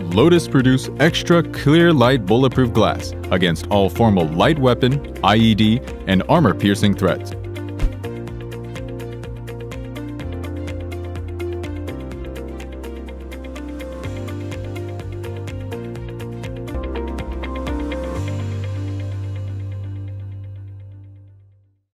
Lotus produce extra clear light bulletproof glass against all formal light weapon, IED, and armor-piercing threats.